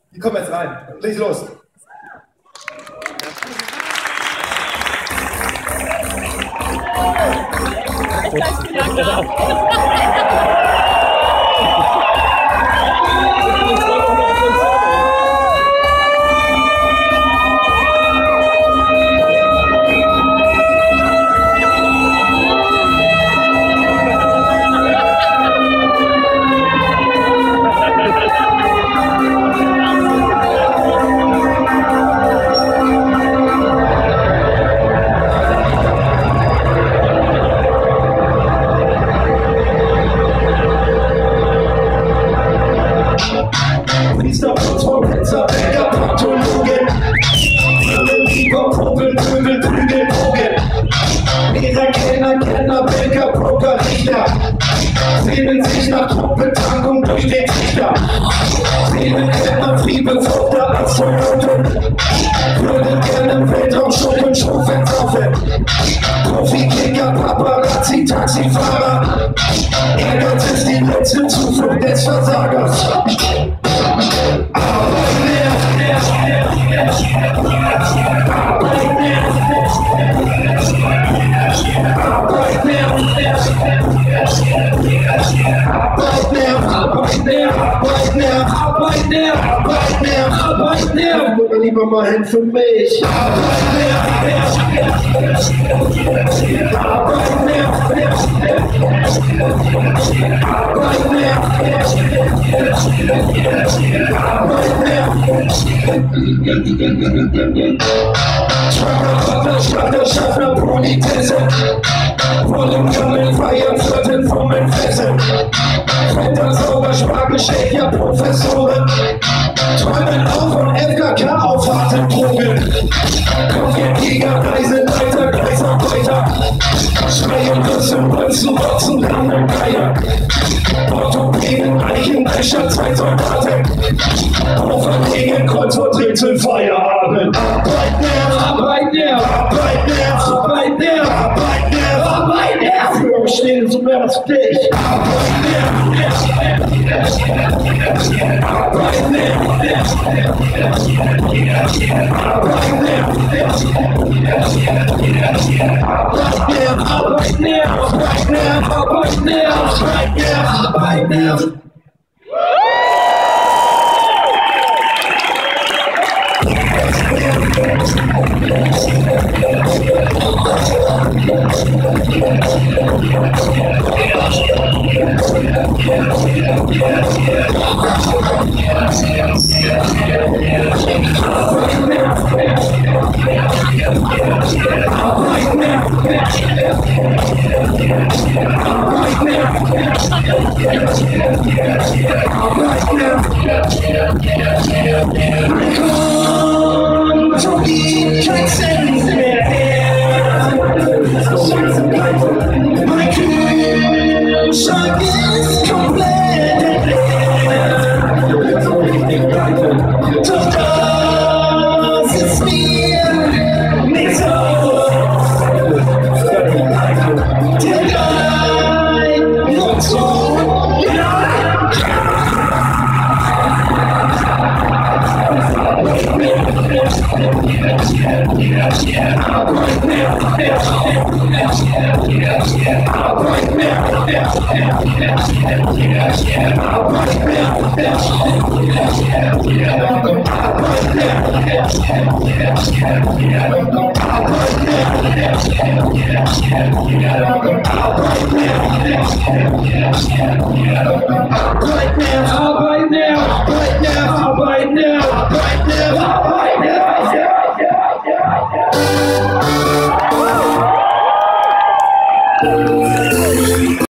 Die kommen jetzt rein. Leg los. Sehnen sich nach Truppentankung durch den Trichter. Sehnen Kellner, Friebefruchter, Astronauten. Würden gerne im Weltraum schummeln, Schrumpfen saufen. Profi-Kicker, Paparazzi, Taxifahrer. Ehrgeiz ist die letzte Zuflucht des Versagers. Lieber mal hin für mich. Schaffner, Politesse, wollen Kamel feiern, Flirten vom Entfesseln. Wetter sauber, Spargelschächer, Professoren, träumen auf von FKK auf harten Drogen. Kopfgeldjäger, Reiseleiter, Kreisarbeiter, schreien, küssen, bolzen, botzen, Lamm und Geier. Orthopäden, Eichendrescher, Zeitsoldaten, Auferlegen, Kreuzworträtsel, Feierabend. Arbeit mehr, Arbeit mehr, Arbeit mehr, Arbeit mehr, Arbeit mehr, Arbeit mehr. Für uns stehen so mehr als dich. Arbeit mehr, Arbeit mehr, Arbeit mehr, Arbeit mehr, Arbeit mehr, Arbeit mehr. Yeah.